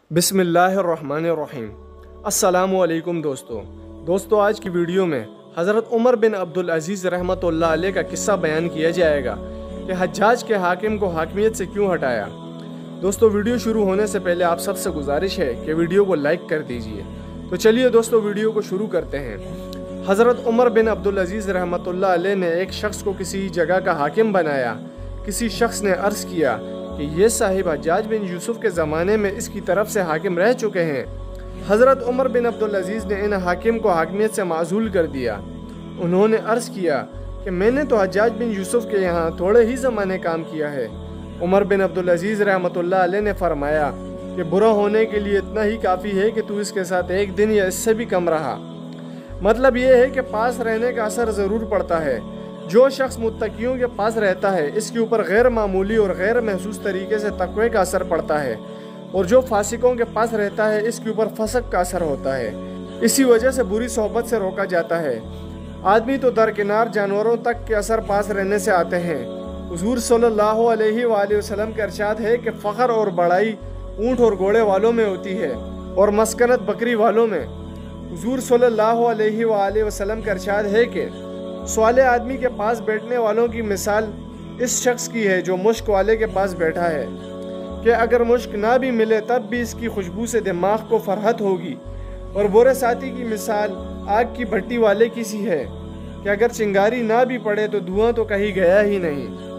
बिस्मिल्लाहिर्रहमानिर्रहीम। अस्सलामु अलैकुम दोस्तों, आज की वीडियो में हज़रत उमर बिन अब्दुल अज़ीज़ रहमतुल्लाह अलैह का किस्सा बयान किया जाएगा कि हज्जाज के हाकिम को हाकिमियत से क्यों हटाया। दोस्तों, वीडियो शुरू होने से पहले आप सबसे गुजारिश है कि वीडियो को लाइक कर दीजिए। तो चलिए दोस्तों, वीडियो को शुरू करते हैं। हज़रत उमर बिन अब्दुल अज़ीज़ रहमतुल्लाह अलैह ने एक शख्स को किसी जगह का हाकिम बनाया। किसी शख्स ने अर्ज़ किया कि ये साहिब हज्जाज बिन यूसुफ के ज़माने में इसकी तरफ से हाकिम रह चुके हैं। हज़रत उमर बिन अब्दुल अज़ीज़ ने इन हाकिम को हाकिमियत से माज़ूल कर दिया। उन्होंने अर्ज़ किया कि मैंने तो हज्जाज बिन यूसुफ के यहाँ थोड़े ही ज़माने काम किया है। उमर बिन अब्दुल अज़ीज़ रहमतुल्लाह अलैह ने फरमाया कि बुरा होने के लिए इतना ही काफ़ी है कि तू इसके साथ एक दिन या इससे भी कम रहा। मतलब ये है कि पास रहने का असर ज़रूर पड़ता है। जो शख्स मुत्तकियों के पास रहता है इसके ऊपर गैर मामूली और गैर महसूस तरीके से तक़वे का असर पड़ता है, और जो फासिकों के पास रहता है इसके ऊपर फसक का असर होता है। इसी वजह से बुरी सोहबत से रोका जाता है। आदमी तो दरकिनार जानवरों तक के असर पास रहने से आते हैं। हुज़ूर सल्लल्लाहु अलैहि वसल्लम का इरशाद है कि फ़ख्र और बड़ाई ऊँट और घोड़े वालों में होती है और मस्कनत बकरी वालों में। हुज़ूर सल्लल्लाहु अलैहि वसल्लम का इरशाद है कि सवाले आदमी के पास बैठने वालों की मिसाल इस शख्स की है जो मुश्क वाले के पास बैठा है कि अगर मुश्क ना भी मिले तब भी इसकी खुशबू से दिमाग को फरहत होगी। और बुरे साथी की मिसाल आग की भट्टी वाले की सी है कि अगर चिंगारी ना भी पड़े तो धुआं तो कहीं गया ही नहीं।